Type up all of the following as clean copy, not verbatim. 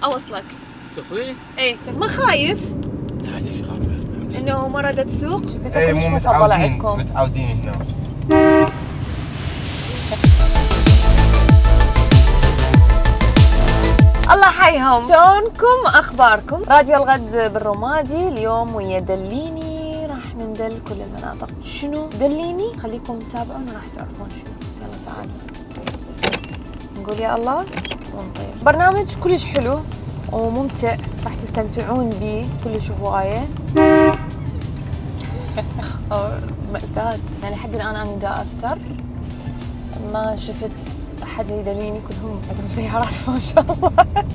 اوصلك. توصلين؟ ايه ما خايف؟ لا ليش خايف؟ انه ما ردت تسوق؟ شفتوا ايه كلش مو مفضله عندكم. متعودين هنا. الله حيهم، شلونكم؟ اخباركم؟ راديو الغد بالرمادي اليوم ويا دليني، راح نندل كل المناطق. شنو دليني؟ خليكم تتابعون وراح تعرفون شنو. يلا تعالوا نقول يا الله ونطير. برنامج كلش حلو وممتع، راح تستمتعون به كلش هوايه. مأساة يعني لحد الآن أنا دا أفتر ما شفت أحد يدليني، كلهم عندهم سيارات ما شاء الله.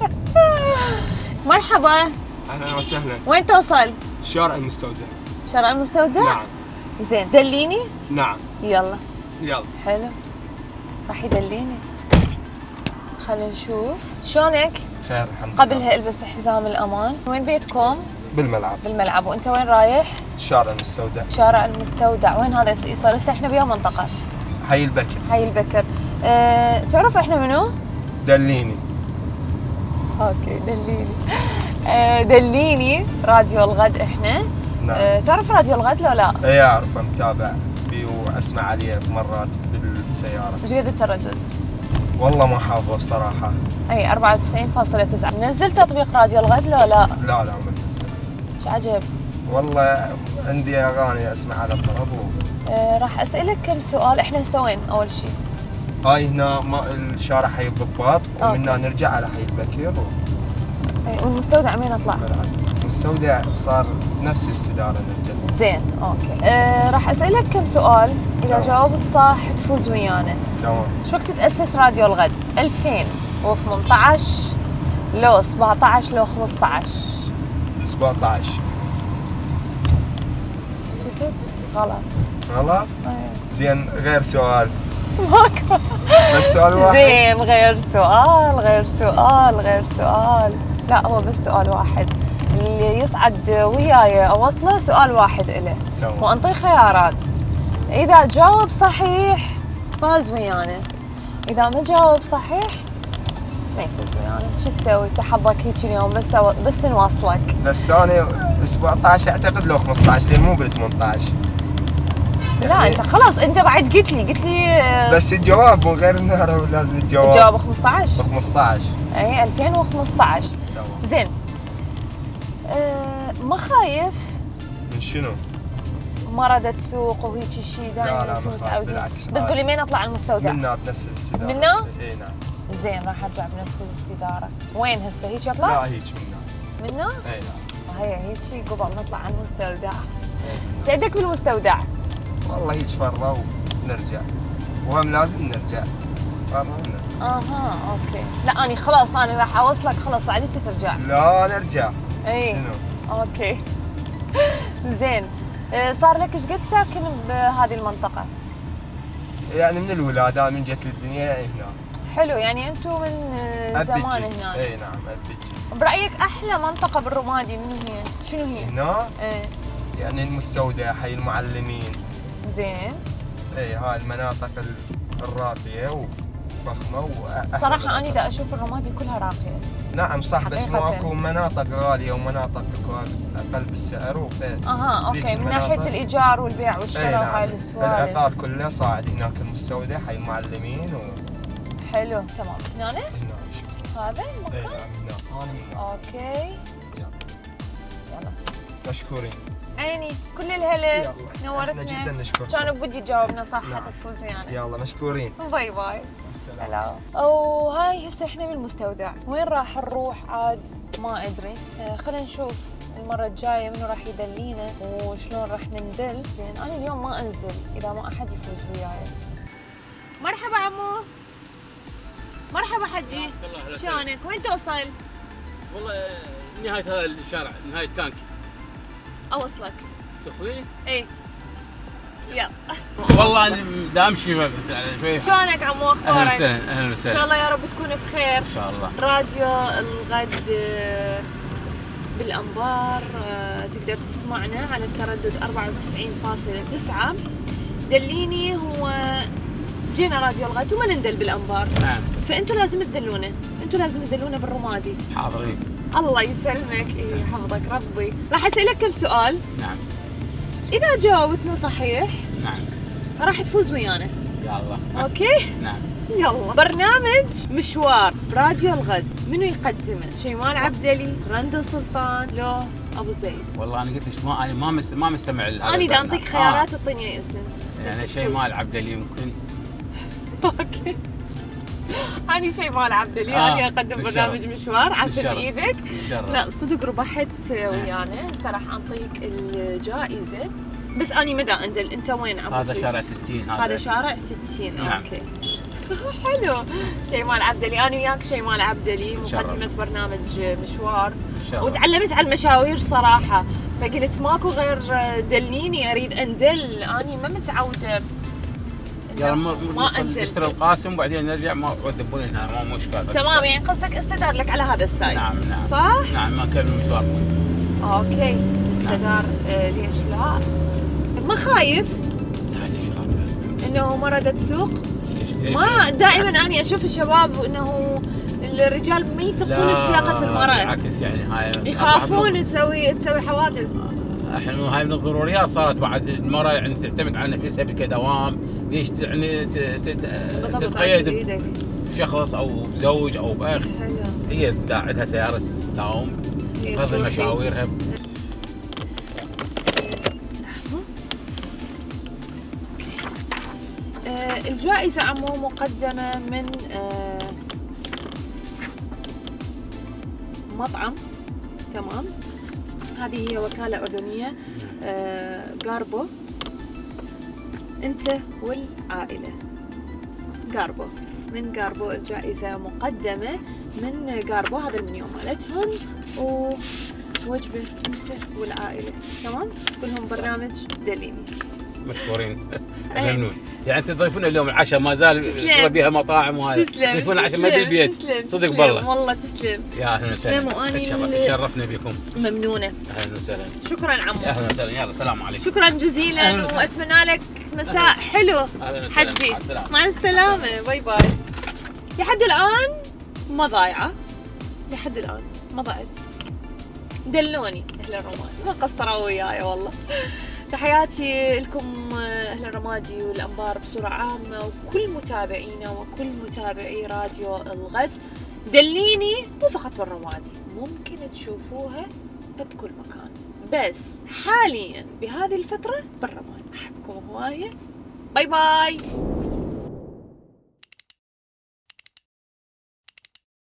مرحبا. اهلا وسهلا. وين توصل؟ شارع المستودع. شارع المستودع؟ نعم. زين دليني؟ نعم. يلا. يلا. حلو راح يدليني. خلينا نشوف شلونك؟ خير الحمد لله. قبلها البس حزام الأمان. وين بيتكم؟ بالملعب. بالملعب. وأنت وين رايح؟ شارع المستودع. شارع المستودع. وين هذا يصير؟ هسه احنا بيوم منطقة حي البكر. حي البكر. تعرف احنا منو؟ دليني. اوكي دليني. دليني راديو الغد احنا. نعم. تعرف راديو الغد لو لا؟ ايه اعرفه، متابع بيه واسمع عليه مرات بالسيارة. ايش قد التردد؟ والله ما حافظه بصراحة. اي 94.9. نزلت تطبيق راديو الغد لو لا؟ لا لا ما نزله. ايش عجب؟ والله عندي اغاني اسمع على الطرب راح اسالك كم سؤال. احنا سوين اول شيء؟ هاي هنا الشارع حي الضباط، ومنها نرجع على حي البكر والمستودع وين اطلع؟ المستودع صار نفس الاستدارة نرجع. زين اوكي. راح اسالك كم سؤال، اذا جاوبت صح تفوز ويانا. تمام. شو وقت تأسس راديو الغد؟ 2018 لو 17 لو 15؟ 17. شفت؟ غلط. غلط؟ أيه. زين غير سؤال. ماكو. بس سؤال واحد؟ زين غير سؤال غير سؤال غير سؤال. لا هو بس سؤال واحد، اللي يصعد وياي اوصله سؤال واحد إله. تمام. وانطيه خيارات، اذا جاوب صحيح فاز ويانا، اذا ما جاوب صحيح ما يفوز ويانا. شو تسوي؟ تحظك هيك اليوم بس نواصلك. بس انا 17 اعتقد لو 15 لان مو بال 18. لا انت خلاص انت بعد قلت لي بس الجواب مو غير انه لازم الجواب. الجواب 15. 15. اي 2015. تمام. زين. ما خايف؟ من شنو؟ ما ردت تسوق وهيك شيء لا دائما لا انتم ما خايف متعودين. بالعكس. بس قولي مين اطلع المستودع؟ منا بنفس الاستدارة. منا؟ اي نعم. زين راح ارجع بنفس الاستدارة. وين هسه هيك اطلع؟ لا هيك منا. منا؟ اي نعم. وهي هيك قبل نطلع على المستودع. ايش عندك بالمستودع؟ والله هيك فرة ونرجع، وهم لازم نرجع فرة ونرجع. اها اوكي. لا اني خلاص انا راح اوصلك خلاص بعد انت ترجع. لا نرجع. اي شنو؟ اوكي. زين. صار لك ايش قد ساكن بهذه المنطقة؟ يعني من الولادة من جت للدنيا هنا. حلو، يعني انتم من زمان هنا. اي نعم أبجي. برأيك احلى منطقة بالرمادي منو هي؟ شنو هي؟ هنا؟ ايه يعني المستودع، حي المعلمين. زين. اي هاي المناطق الراقية وفخمة صراحة أنا دا أشوف الرمادي كلها راقية. نعم صح، بس مو حقيقة. اكو مناطق غالية ومناطق اقل بالسعر وفين. اها اوكي، من ناحية الإيجار والبيع والشراء نعم. وهاي السوالف. العقار كله صاعد هناك المستودع حي المعلمين حلو تمام. هنا؟ هنا شكرا. هذا اي المكان؟ نعم هنا. انا من هنا. اوكي. يلا. مشكورين. عيني كل الهلا. يلا. احنا نورتنا. جدا نشكرك. كان بودي تجاوبنا صح نعم. حتى تفوز ويانا. يلا مشكورين. باي باي. السلام. هلا. وهاي هسه احنا بالمستودع، وين راح نروح عاد ما ادري. خلينا نشوف المرة الجاية منو راح يدلينا وشلون راح نندل. زين انا اليوم ما انزل اذا ما احد يفوز وياي. مرحبا عمو. مرحبا حجي. شلونك؟ وين توصل؟ والله نهاية هذا الشارع، نهاية التانك. اوصلك. توصلين؟ ايه. يلا. والله انا دا امشي شوي. شلونك عمو؟ اخبارك؟ اهلا وسهلا اهلا ان وسهلا. شاء الله يا رب تكون بخير. ان شاء الله. راديو الغد بالانبار، تقدر تسمعنا على التردد 94.9. دليني هو جينا راديو الغد وما نندل بالانبار. نعم. فانتوا لازم تدلونا، انتوا لازم تدلونا بالرمادي. حاضرين. الله يسلمك، يحفظك ربي. راح اسالك كم سؤال. نعم. اذا جاوبتنا صحيح نعم. راح تفوز ويانا. يلا. اوكي؟ نعم. يلا. برنامج مشوار براديو الغد منو يقدمه؟ شيماء العبدلي، رندا سلطان، لو ابو زيد؟ والله انا قلت لك انا ما مستمع لهذا. انا اذا اعطيك خيارات اعطيني اسم. يعني شيماء العبدلي يمكن. اوكي. أنا شيماء العبدلي، أنا أقدم برنامج مشوار عشان إيدك. لا صدق ربحت ويانا، هسه راح أعطيك الجائزة. بس أنا مدى أندل، أنت وين عم؟ هذا شارع 60. هذا شارع 60. نعم. أوكي. حلو. شيماء العبدلي، أنا وياك شيماء العبدلي، مقدمة برنامج مشوار. وتعلمت على المشاوير صراحة، فقلت ماكو غير دليني، أريد أندل، أنا ما متعودة. يلا نشتري القاسم وبعدين نرجع ما ودبوني هنا مو مشكله. تمام، يعني قصدك استدار لك على هذا السايت. نعم نعم صح؟ نعم ما كان مشوار. اوكي استدار. نعم. ليش لا؟ ما خايف؟ لا ليش خايف؟ انه ما ردت سوق؟ ليش؟ ما دائما اني اشوف الشباب انه الرجال ما يثقون بسياقة المرأة. بالعكس يعني هاي يخافون تسوي حوادث. الحين هاي من الضروريات صارت بعد المرأة يعني تعتمد على نفسها كدوام، ليش يعني تتقيد بشخص او بزوج او باخ. هي عندها سيارة تداوم تقضي مشاويرها. الجائزة عمو مقدمة من مطعم. تمام، هذه هي وكالة أردنية غاربو. أنت والعائلة. غاربو، من غاربو. الجائزة مقدمة من غاربو، هذا المنيو مالتهم، ووجبة أنت والعائلة. تمام، كلهم برنامج دليني. مشكورين. ممنون. يعني تضيفون اليوم العشاء ما زال بها مطاعم وهذا. تضيفون عشاء ما بالبيت. صدق بالله. والله تسلم. يا اهلا وسهلا. تشرفنا بكم. ممنونة. اهلا وسهلا. شكرا عمو. اهلا وسهلا. يلا سلام عليكم. شكرا جزيلا واتمنى لك مساء حلو. حجي. مع السلامة. باي باي. لحد الآن ما ضايعة. لحد الآن ما ضاعت. دلوني أهل الرمادي، ما قصروا وياي والله. تحياتي لكم أهل الرمادي والأنبار بصورة عامة، وكل متابعينا وكل متابعي راديو الغد. دليني مو فقط بالرمادي، ممكن تشوفوها بكل مكان، بس حاليا بهذه الفترة بالرمادي. أحبكم هواية. باي باي.